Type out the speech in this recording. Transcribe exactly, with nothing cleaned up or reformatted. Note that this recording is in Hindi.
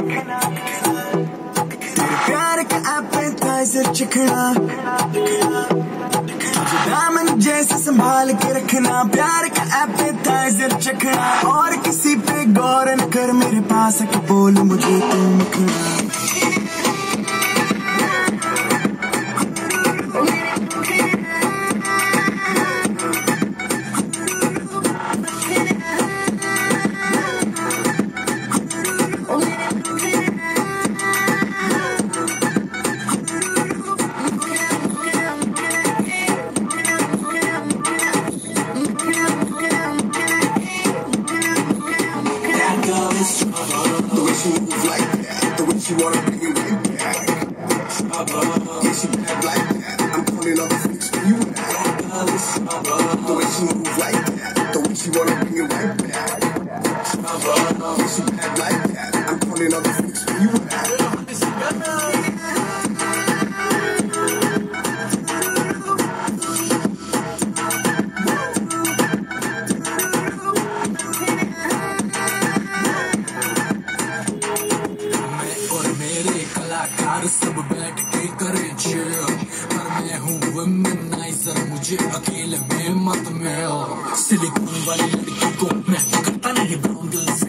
प्यार का एपेटाइजर चखना, दामन जैसे संभाल के रखना। प्यार का एपेटाइजर चखना और किसी पे गौर न कर, मेरे पास आके बोल मुझे तू मखना। The way she move like that, the way she wanna bring it right back. Yeah, she bad like that. I'm calling all the freaks for you at. The way she move like that, the way she wanna bring it right back. Yeah, she bad like that. I'm calling all the freaks for you at. सब बैठ के करे चिल, पर मैं हूँ वुमेनाइजर, मुझे अकेले में मत मिल। सिलिकॉन वाली लड़की को मैं करता नहीं ब्राउन गर्ल से